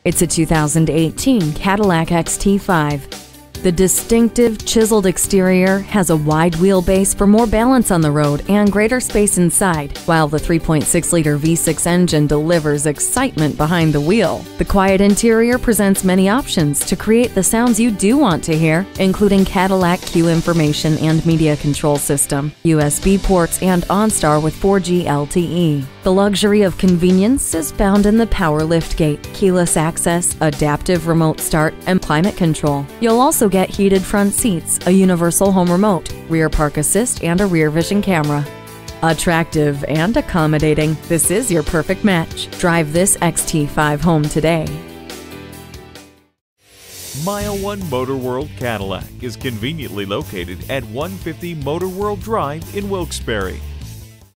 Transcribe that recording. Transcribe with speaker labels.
Speaker 1: It's a 2018 Cadillac XT5. The distinctive, chiseled exterior has a wide wheelbase for more balance on the road and greater space inside, while the 3.6-liter V6 engine delivers excitement behind the wheel. The quiet interior presents many options to create the sounds you do want to hear, including Cadillac CUE information and media control system, USB ports, and OnStar with 4G LTE. The luxury of convenience is found in the power liftgate, keyless access, adaptive remote start, and climate control. You'll also get heated front seats, a universal home remote, rear park assist, and a rear vision camera. Attractive and accommodating, this is your perfect match. Drive this XT5 home today.
Speaker 2: Mile 1 Motor World Cadillac is conveniently located at 150 Motor World Drive in Wilkes-Barre.